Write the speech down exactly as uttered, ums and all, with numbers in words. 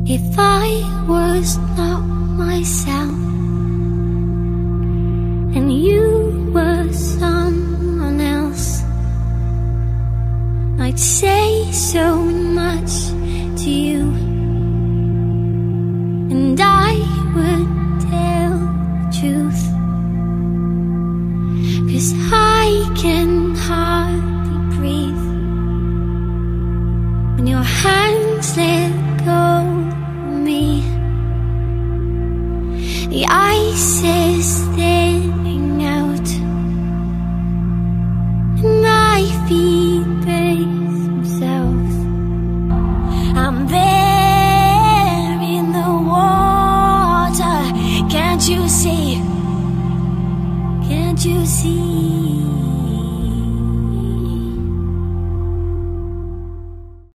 If I was not myself and you were someone else, I'd say so much to you, and I would tell the truth, 'cause I can hardly breathe when your hands let go of me. The ice is there